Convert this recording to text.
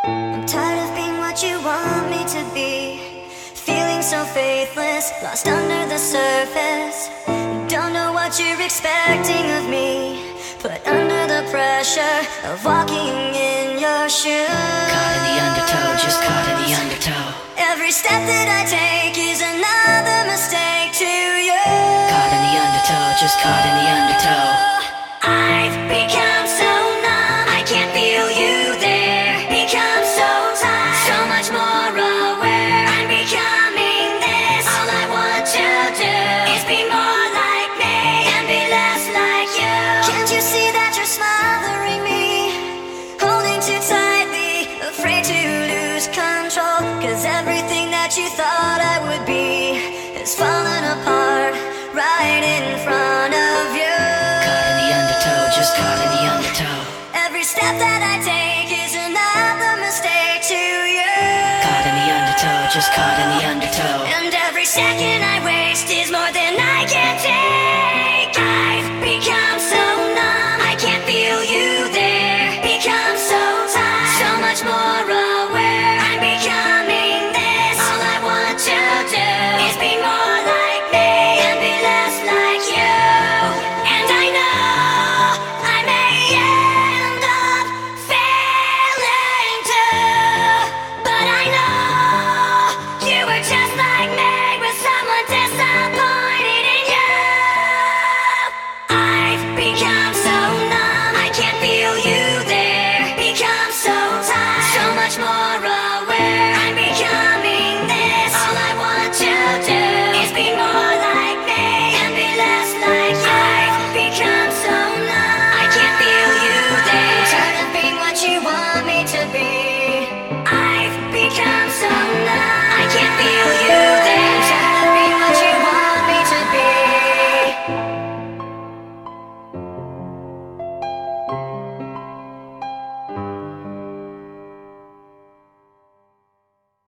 I'm tired of being what you want me to be, feeling so faithless, lost under the surface. Don't know what you're expecting of me, put under the pressure of walking in your shoes. Caught in the undertow, just caught in the undertow. Every step that I take is another mistake to you. Caught in the undertow, just caught in the undertow. I've become so numb, I can't feel you there. Become so tired, so much more aware. I'm becoming this, all I want to do is be more like me and be less like you. Can't you see that you're smothering me, holding too tightly, afraid to lose control? Cause everything that you thought I would be has fallen apart right in front of you. Just caught in the undertow. Every step that I take is another mistake to you. Caught in the undertow, just caught